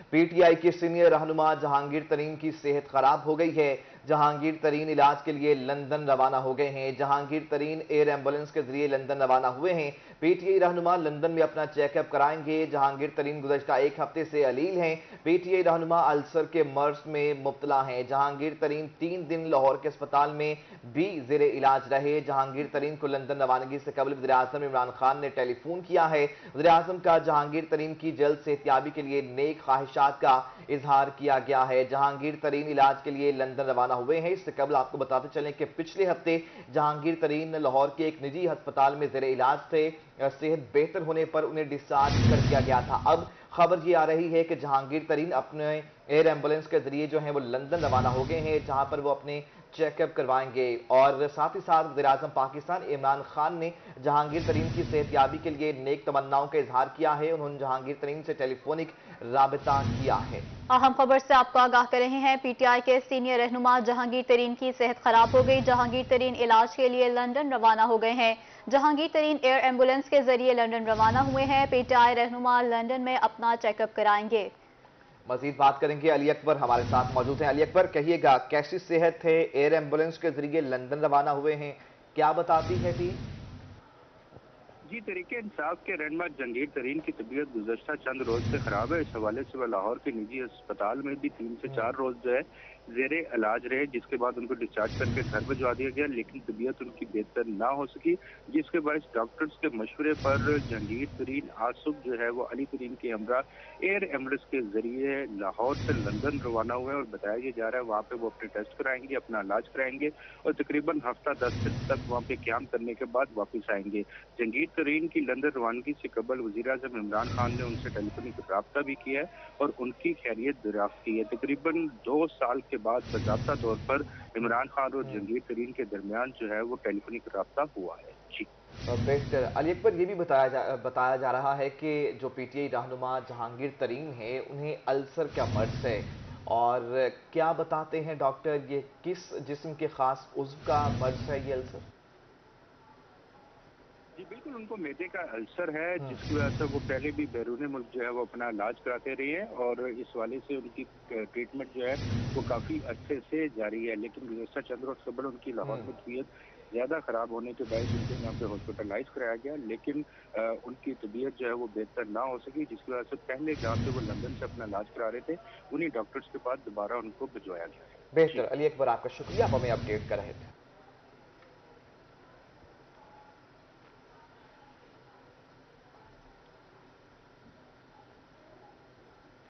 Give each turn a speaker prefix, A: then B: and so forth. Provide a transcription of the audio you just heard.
A: PTI के senior रहनुमा जहांगीर तरीन की सेहत खराब हो गई है। जहांगीर तरीन इलाज के लिए लंदन रवाना हो गए हैं। जहांगीर तरीन एयर एम्बुलेंस के जरिए लंदन रवाना हुए हैं। पीटीआई रहनुमा लंदन में अपना चेकअप कराएंगे। जहांगीर तरीन गुज़श्ता एक हफ्ते से अलील हैं। पीटीआई रहनुमा अल्सर के मर्ज में मुब्तला हैं। जहांगीर तरीन 3 दिन लाहौर के अस्पताल में भी जेर इलाज रहे। जहांगीर तरीन को लंदन रवानगी से कबल वज़ीर आज़म इमरान खान ने टेलीफोन किया है। वज़ीर आज़म का जहांगीर तरीन की जल्द सेहतयाबी के लिए नेक ख्वाहिशात का इजहार किया गया है। जहांगीर तरीन इलाज के लिए लंदन रवाना हुए हैं। इससे कबल आपको बताते चलें कि पिछले हफ्ते जहांगीर तरीन लाहौर के एक निजी अस्पताल में जेर इलाज थे। सेहत बेहतर होने पर उन्हें डिस्चार्ज कर दिया गया था। अब खबर ये आ रही है कि जहांगीर तरीन अपने एयर एम्बुलेंस के जरिए जो है वो लंदन रवाना हो गए हैं, जहां पर वो अपने चेकअप करवाएंगे। और साथ ही साथ वज़ीर आज़म पाकिस्तान इमरान खान ने जहांगीर तरीन की सेहतयाबी के लिए नेक तमन्नाओं का इजहार किया है। उन्होंने जहांगीर तरीन से टेलीफोनिक राबता किया है।
B: अहम खबर से आपको आगाह कर रहे हैं। पीटीआई के सीनियर रहनुमा जहांगीर तरीन की सेहत खराब हो गई। जहांगीर तरीन इलाज के लिए लंदन रवाना हो गए हैं। जहांगीर तरीन एयर एम्बुलेंस के जरिए लंदन रवाना हुए हैं। पीटीआई रहनुमा लंदन में अपना चेकअप कराएंगे।
A: मजीद बात करेंगे, अली अकबर हमारे साथ मौजूद हैं। अली अकबर, कहिएगा कैसी सेहत है? एयर एम्बुलेंस के जरिए लंदन रवाना हुए हैं, क्या बताती है टीम?
C: जी, तरीके इंसाफ के रहनुमा जहांगीर तरीन की तबीयत गुज़श्ता चंद रोज से खराब है। इस हवाले से वह लाहौर के निजी अस्पताल में भी 3 से 4 रोज जो है जेरे इलाज रहे, जिसके बाद उनको डिस्चार्ज करके घर भिजवा दिया गया, लेकिन तबीयत उनकी बेहतर ना हो सकी, जिसके बायस डॉक्टर्स के मशवरे पर जहांगीर तरीन आज सुबह जो है वो अली तरीन के हमरा एयर एम्बुलेंस के जरिए लाहौर से लंदन रवाना हुए और बताया ये जा रहा है वहाँ पे वो अपने टेस्ट कराएंगे, अपना इलाज कराएंगे और तकरीबन हफ्ता 10 दिन तक वहाँ पे क्याम करने के बाद वापस आएंगे। जहांगीर तरीन की लंदन रवानगी से कबल वज़ीर आज़म इमरान खान ने उनसे टेलीफोनिक राब्ता भी किया है और उनकी खैरियत दरियाफ्त की है। तकरीबन 2 साल के बाद बाज़ाब्ता तौर पर इमरान खान और जहांगीर तरीन के दरमियान जो है वो टेलीफोनिक राब्ता हुआ है। जी
A: बेहतर। अली अकबर, ये भी बताया जा रहा है कि जो पीटीआई रहनुमा जहांगीर तरीन है, उन्हें अल्सर का मर्ज है। और क्या बताते हैं डॉक्टर, ये किस जिस्म के खास उज्व का मर्ज है ये अल्सर?
C: जी बिल्कुल, उनको मैदे का अल्सर है, जिसकी वजह से वो पहले भी बैरून मुल्क जो है वो अपना इलाज कराते रहे हैं और इस वाले से उनकी ट्रीटमेंट जो है वो काफ़ी अच्छे से जारी है। लेकिन गुज़श्ता चंद रोज़ कबल उनकी लाहौर में तबीयत ज़्यादा ख़राब होने के बायस उनको यहाँ पे हॉस्पिटलाइज कराया गया, लेकिन उनकी तबीयत जो है वो बेहतर ना हो सकी, जिसकी वजह से पहले जहाँ से वो लंदन से अपना इलाज करा रहे थे, उन्हीं डॉक्टर्स के पास दोबारा उनको भिजवाया गया है।
A: बेहतर।
C: जी।
A: अली अकबर, आपका शुक्रिया, आप हमें अपडेट कर रहे थे।